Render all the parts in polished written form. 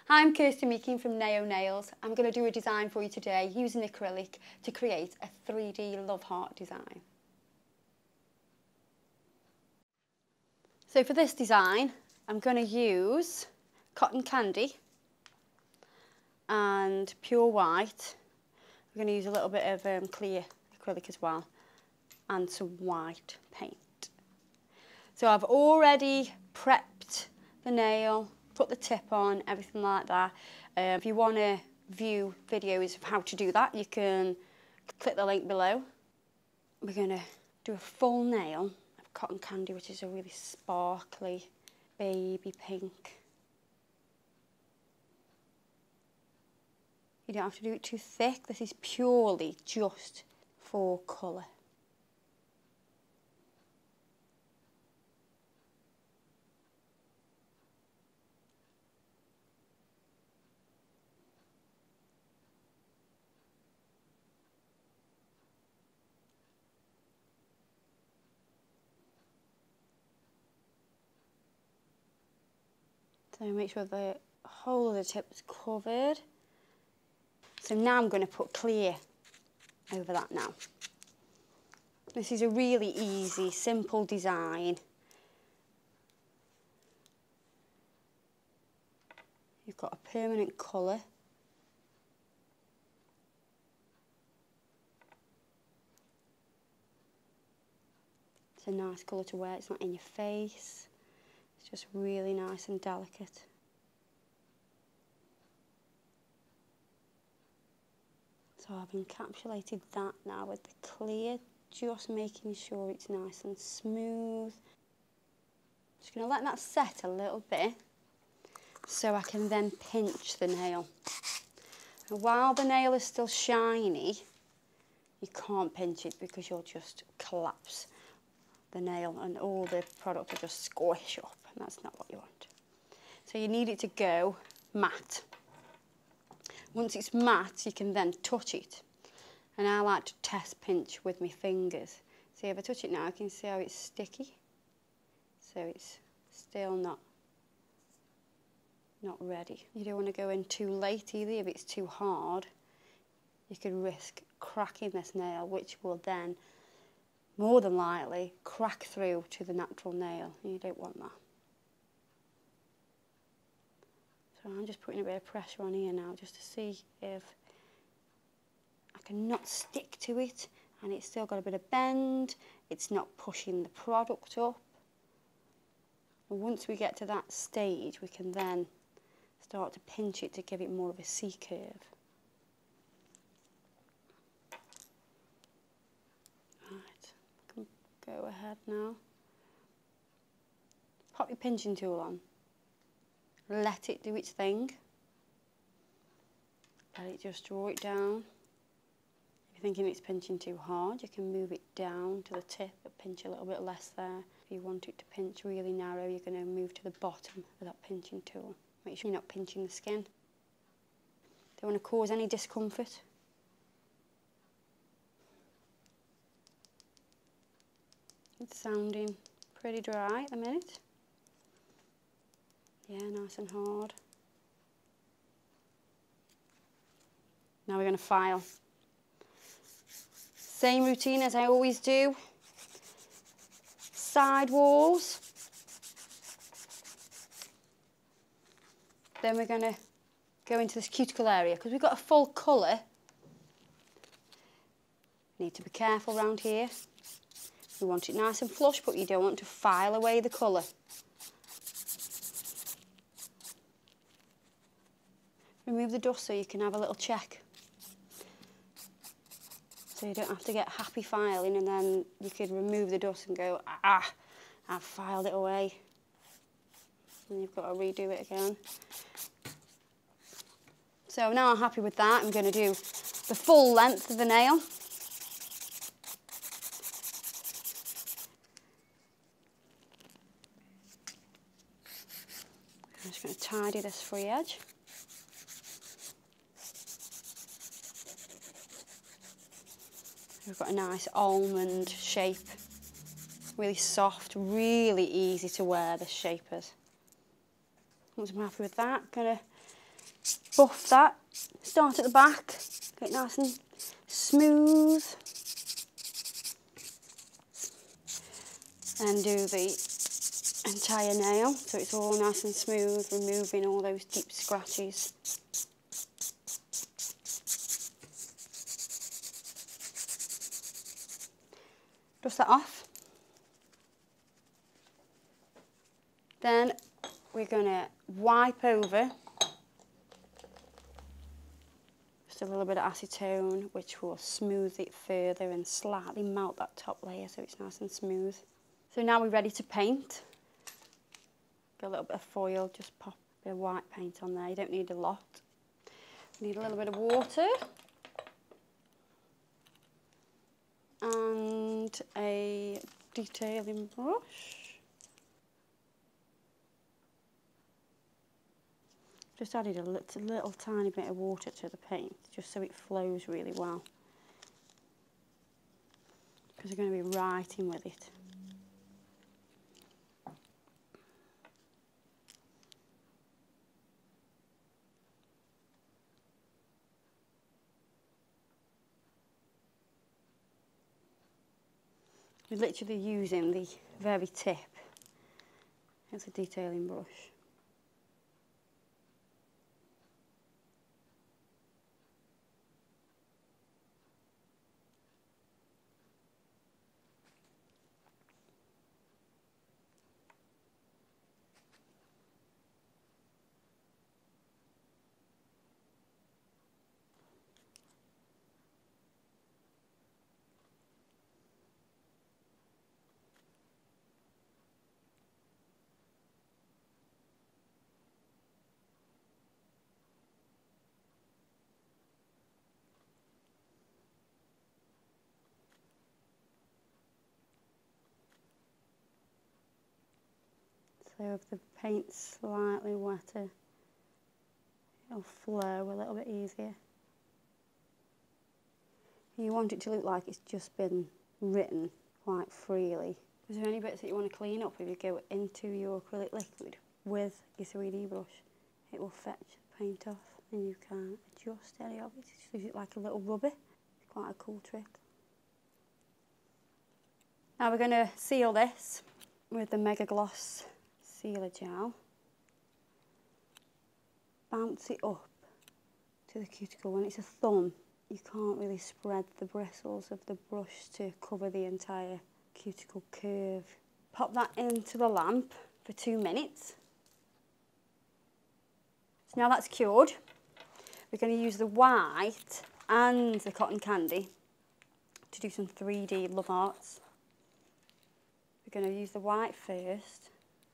Hi, I'm Kirsty Meakin from Neo Nails. I'm going to do a design for you today using acrylic to create a 3D love heart design. So for this design, I'm going to use cotton candy and pure white. I'm going to use a little bit of clear acrylic as well and some white paint. So I've already prepped the nail, put the tip on, everything like that. If you want to view videos of how to do that, you can click the link below. We're going to do a full nail of cotton candy, which is a really sparkly baby pink. You don't have to do it too thick. This is purely just for colour. So make sure the whole of the tip is covered. So now I'm going to put clear over that now. This is a really easy, simple design. You've got a permanent colour. It's a nice colour to wear, it's not in your face. It's just really nice and delicate. So I've encapsulated that now with the clear, just making sure it's nice and smooth. Just going to let that set a little bit so I can then pinch the nail. And while the nail is still shiny, you can't pinch it because you'll just collapse the nail and all the product will just squish up, and that's not what you want. So you need it to go matte. Once it's matte, you can then touch it. And I like to test pinch with my fingers. See, if I touch it now, I can see how it's sticky. So it's still not ready. You don't want to go in too late either. If it's too hard, you could risk cracking this nail, which will then, more than likely, crack through to the natural nail. You don't want that. So I'm just putting a bit of pressure on here now just to see if I can not stick to it and it's still got a bit of bend, it's not pushing the product up. And once we get to that stage, we can then start to pinch it to give it more of a C-curve. Right, I can go ahead now. Pop your pinching tool on. Let it do its thing. Let it just draw it down. If you're thinking it's pinching too hard, you can move it down to the tip, but pinch a little bit less there. If you want it to pinch really narrow, you're going to move to the bottom of that pinching tool. Make sure you're not pinching the skin. Don't want to cause any discomfort. It's sounding pretty dry at the minute. Yeah, nice and hard. Now we're going to file. Same routine as I always do. Side walls. Then we're going to go into this cuticle area because we've got a full colour. Need to be careful around here. You want it nice and flush, but you don't want to file away the colour. Remove the dust so you can have a little check. So you don't have to get happy filing and then you could remove the dust and go, ah, I've filed it away. And you've got to redo it again. So now I'm happy with that, I'm going to do the full length of the nail. I'm just going to tidy this free edge. We've got a nice almond shape, really soft, really easy to wear, this shape is. Once I'm happy with that, I'm going to buff that. Start at the back, get it nice and smooth. And do the entire nail so it's all nice and smooth, removing all those deep scratches. Dust that off. Then we're going to wipe over just a little bit of acetone, which will smooth it further and slightly melt that top layer so it's nice and smooth. So now we're ready to paint. Got a little bit of foil, just pop a bit of white paint on there. You don't need a lot. You need a little bit of water. And a detailing brush. Just added a little tiny bit of water to the paint, just so it flows really well. Because we're going to be writing with it. We're literally using the very tip as a detailing brush. So if the paint's slightly wetter, it'll flow a little bit easier. You want it to look like it's just been written quite freely. Is there any bits that you want to clean up? If you go into your acrylic liquid with your 3D brush, it will fetch the paint off and you can adjust any of it. Just use it like a little rubber. It's quite a cool trick. Now we're going to seal this with the Mega Gloss Sealer Gel. Bounce it up to the cuticle. When it's a thumb, you can't really spread the bristles of the brush to cover the entire cuticle curve. Pop that into the lamp for 2 minutes. So now that's cured, we're going to use the white and the cotton candy to do some 3D love arts. We're going to use the white first.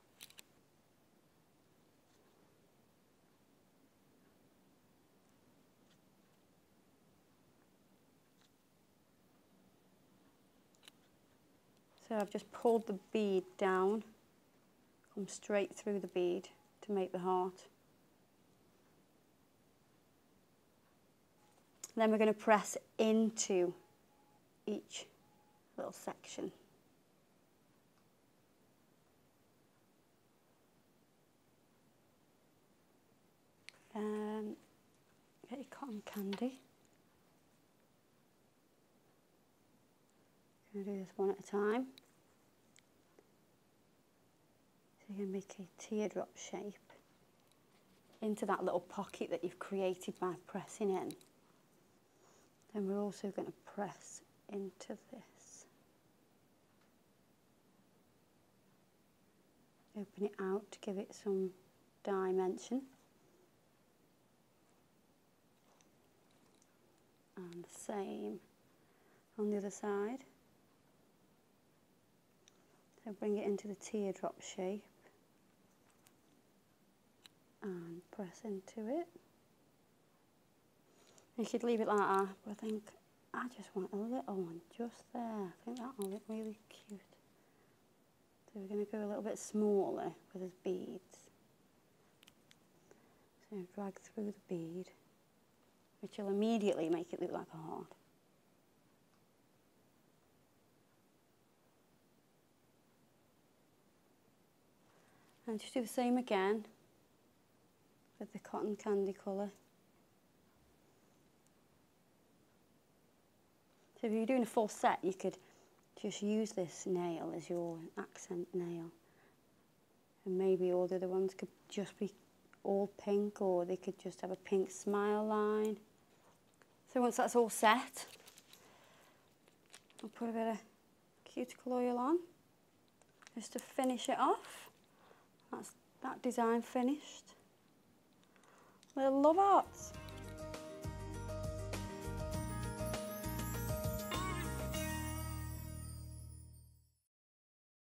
So I've just pulled the bead down, come straight through the bead to make the heart. Then we're going to press into each little section. Get your cotton candy. I'm going to do this one at a time. So you're going to make a teardrop shape into that little pocket that you've created by pressing in. Then we're also going to press into this. Open it out to give it some dimension. And the same on the other side. So bring it into the teardrop shape and press into it. You could leave it like that, but I think I just want a little one just there. I think that will look really cute. So we're going to go a little bit smaller with his beads. So drag through the bead, which will immediately make it look like a heart. And just do the same again with the cotton candy colour. So if you're doing a full set, you could just use this nail as your accent nail. And maybe all the other ones could just be all pink, or they could just have a pink smile line. So once that's all set, I'll put a bit of cuticle oil on just to finish it off. That's that design finished. Little love hearts.